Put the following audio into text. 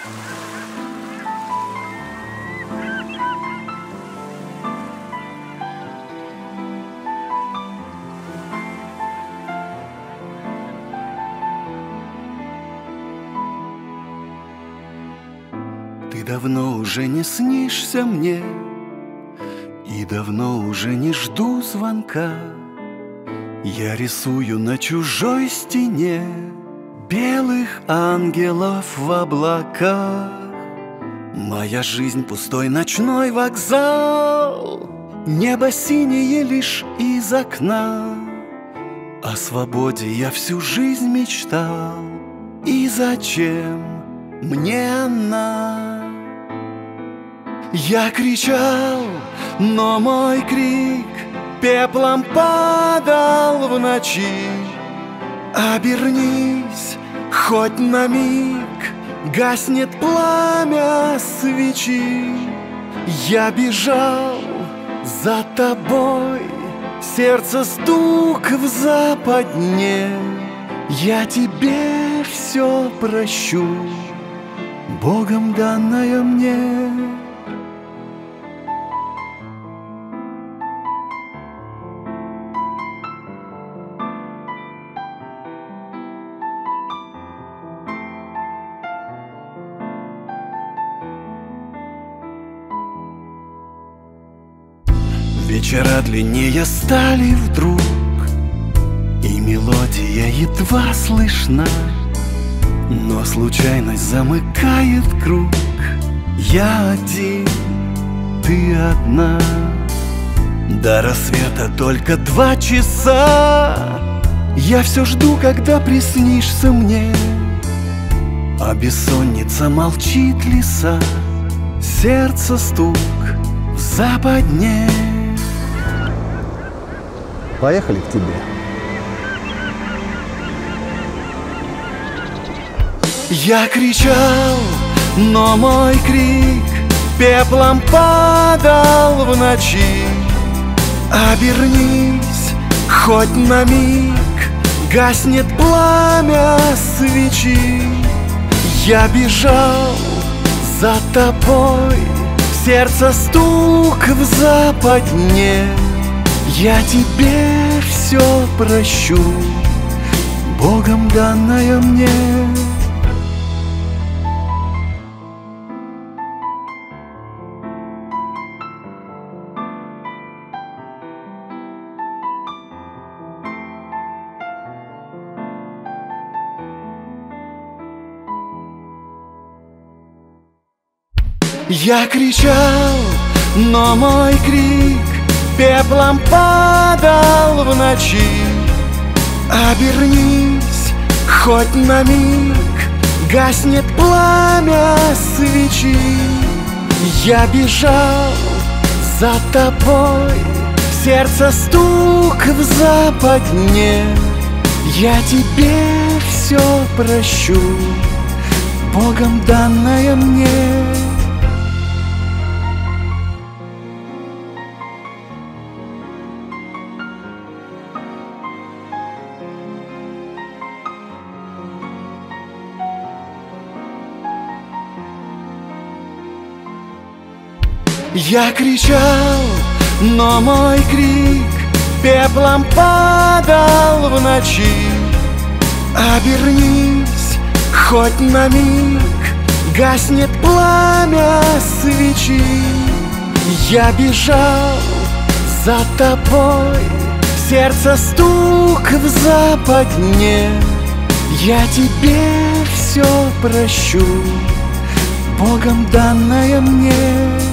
Ты давно уже не снишься мне, и давно уже не жду звонка. Я рисую на чужой стене белых ангелов в облаках. Моя жизнь пустой ночной вокзал, небо синее лишь из окна. О свободе я всю жизнь мечтал, и зачем мне она? Я кричал, но мой крик пеплом падал в ночи. Обернись хоть на миг, гаснет пламя свечи. Я бежал за тобой, сердце стук в западне. Я тебе все прощу, Богом данное мне. Вечера длиннее стали вдруг, и мелодия едва слышна, но случайность замыкает круг. Я один, ты одна. До рассвета только 2 часа. Я все жду, когда приснишься мне, а бессонница молчит лиса. Сердце стук в западне. Поехали к тебе. Я кричал, но мой крик пеплом падал в ночи. Обернись хоть на миг, гаснет пламя свечи. Я бежал за тобой, сердце стук в западне. Я тебе все прощу, Богом данное мне. Я кричал, но мой крик пеплом падал в ночи. Обернись хоть на миг, гаснет пламя свечи. Я бежал за тобой, сердце стук в западне. Я тебе все прощу, Богом данное мне. Я кричал, но мой крик пеплом падал в ночи. Обернись хоть на миг, гаснет пламя свечи. Я бежал за тобой, сердце стук в западне. Я тебе все прощу, Богом данное мне.